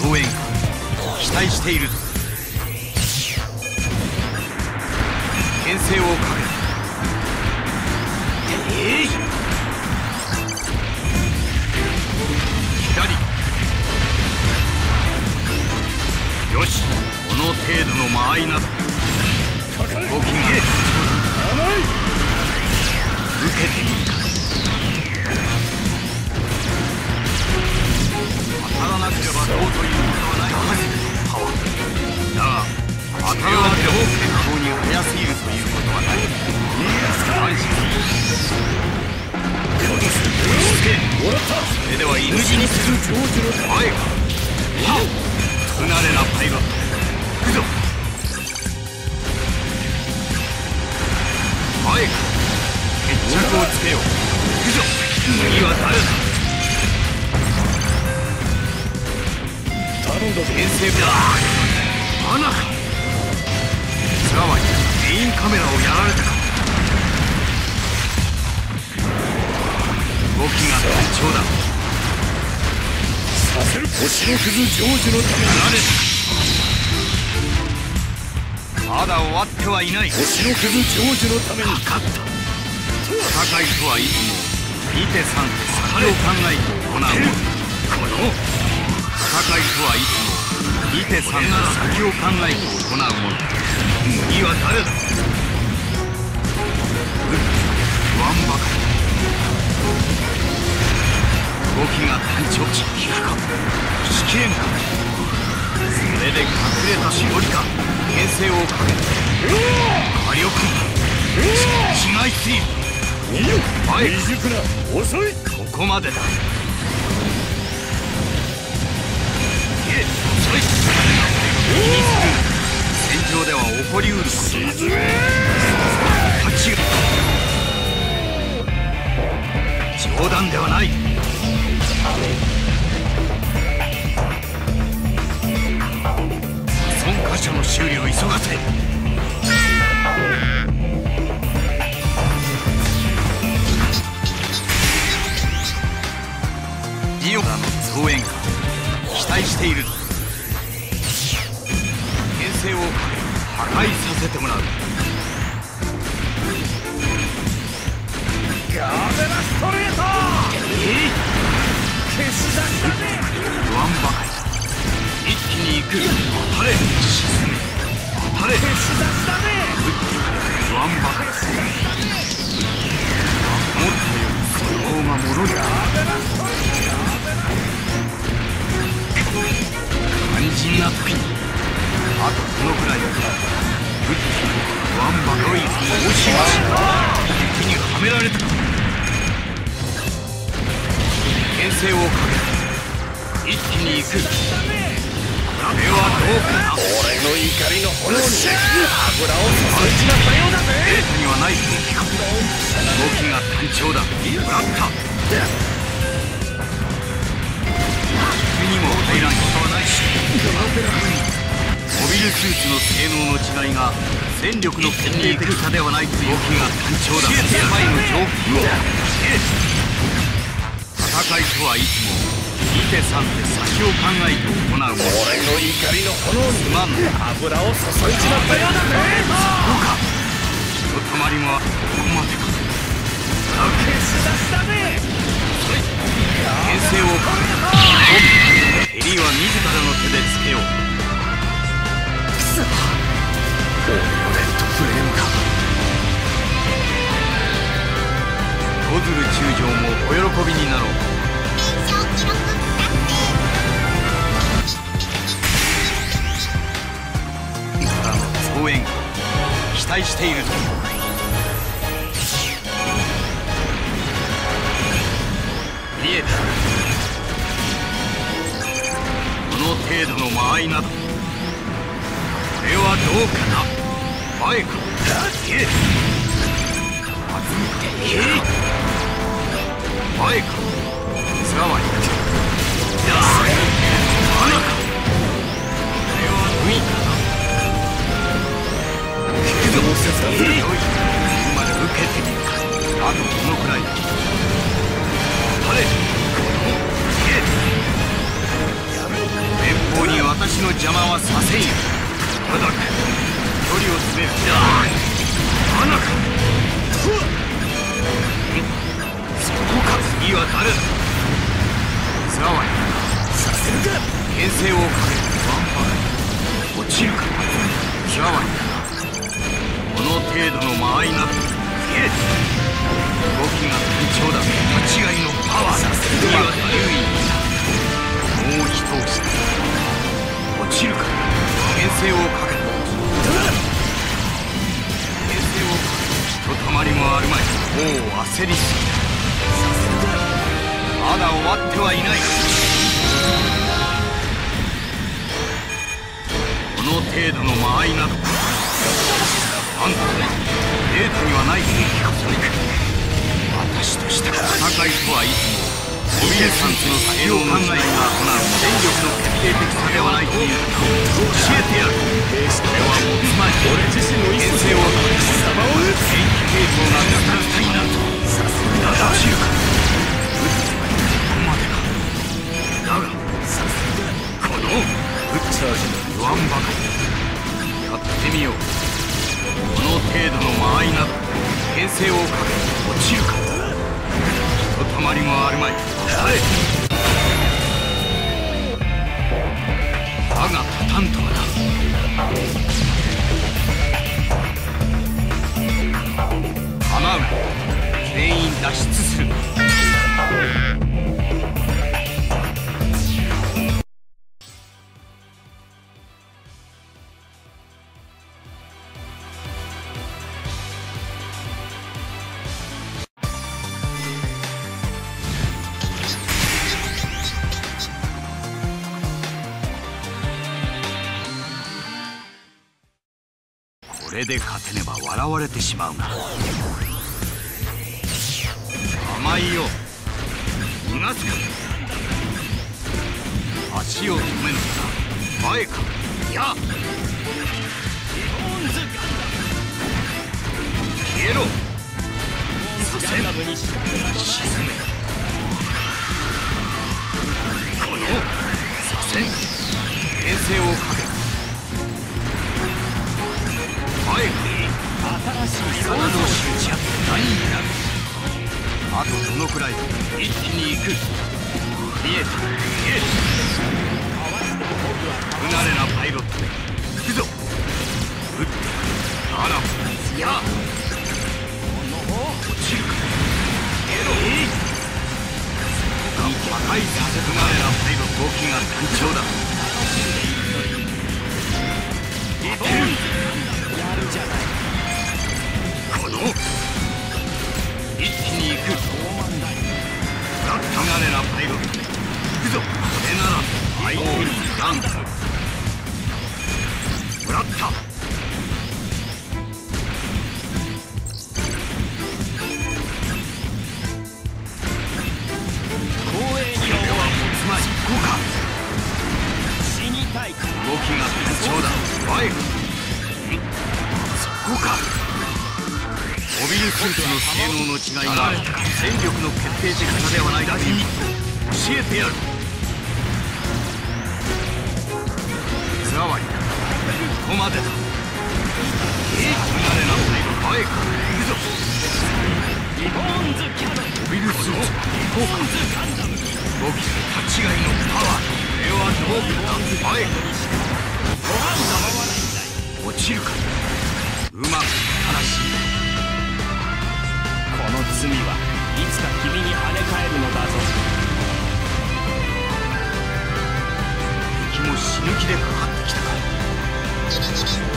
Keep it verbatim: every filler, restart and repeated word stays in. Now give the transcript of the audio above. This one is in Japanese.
増援期待している。牽制をかける。えい、左。よし、この程度の間合いなど動きが受けているか。当たらなければどうということはない。パワーだが当たらなければ結構に早すぎるということはない。安心。それでは犬死にする。前か不慣れなパイロット。行くぞ。前か決着をつけよう。行くぞ。次は誰だ。 頼んだぞ。 牽制部だ。穴か。さらばにメインカメラをやられたか。動きが単調だ。 させる。星のくず成就のために。 やられた。まだ終わってはいない。 星のくず成就のために。 かかった。戦いとはいつも見て三手先を考えて行うもの。この戦いとはいつも見て三手先を考えて行うもの。次は誰だ。不安ばかり。動きが単調。効くかしきれんか。それで隠れたしおりか。牽制をかけて火力違いすぎる。前未熟な。遅い。 ここまでだ。いえ遅い。気にする。戦場では起こりうる。 沈め。 勝ちが冗談ではない。損箇所の修理を急がせ。ジオラの増援か期待している。牽制をかけ破壊させてもらう。 ガーベラストレート。 えい、 消し出したね。 不安ばかり。一気に行く。当たれ。沈め。当たれ。 消し出したね。 不安ばかり。思ったよりその方が戻る。 ガーベラストレート。 肝心な時にあとこのくらいだ。不安ばかり。大しまし敵にはめられた。牽制をかけ一気に行く。これはどうかな。 俺の怒りの炎に油を注いじまったようだぜ。 データにはない動きか。動きが単調だ。ブラッタ手にも入らんことはないし。モビルスーツの性能の違いが戦力の決定的差ではないという。動きが単調だ。やばいの状況。戦いとはいつも見て三手先を考えて行うもの。 俺の怒りの炎にすまんの。 油を注いじまったようだぜ。 そうか。ひとたまりはここまでか。 消し出したね。 牽制をかけた。襟は自らの手でつけよう。 くそ。俺のレッドフレームか。 小鶴中将もお喜びになろう。からの増援期待している。見えた。この程度の間合いなどこれはどうかな。前か。いえ前か。つらわにやっ穴か。これは海かな。聞くぞ。よいまで受けてみるか。あとこのくらい。晴れこのえやる。前方はさせんよ。ただ距離を詰める。花か。そこか。次は誰だ。ザワイさせるか。牽制をかける。ワンパク落ちるか。ザワイこの程度の間合いなどけ。動きが単調だ。間違いのパワーだ。次は優位にな。もう一押し落ちるか。牽制をかける。牽制をかける。ひとたまりもあるまい。もう焦りすぎだ。まだ終わってはいない。この程度の間合いなどあんたデータにはない兵器こそいく。私としたら戦いとはいつもモビルスーツの性能考えが行う戦力の決定的さではないということを教えてやる。それはもうつまり俺自身の牽制をかける。戦機系統が抜かれたいなと。だが知るか。撃ってここまでか。だがこのブッチャージの言わんばかりやってみよう。この程度の間合いなど牽制をかけ落ちるか。ひとたまりもあるまい。だがパタンとはな。構うな。全員脱出する。これで勝てねば笑われてしまうな。甘いよ。逃がすか。足を止めぬか。前か。いや消えろ。させん。沈め。このさせん。牽制をかける。前か。新しい体同士打ち合って何になる。あとどのくらい一気に行く。見えた見えた。不慣れなパイロットで行くぞ。撃ってあらいや落ちるか。消えろ。破壊させ。不慣れなパイロット動きが単調だ。いける。やるじゃない。この一気に行く。不慣れなパイロットで行くぞ。これなら相手にダンス。もらった。光栄にはつまりこうか。死にたいか。動きが単調だ。前か。そこか。モビルスーツの性能の違いが戦力の決定的さではないということ教えてやる。ザワイここまでだ。ええ不慣れなパイロット前か。行くぞ。モビルスーツこうか。動き立ち違いのパワー。これはどうか。前か。落ちるか。うまく正しい。 この罪はいつか君に跳ね返るのだぞ。 敵も死ぬ気でかかってきたか。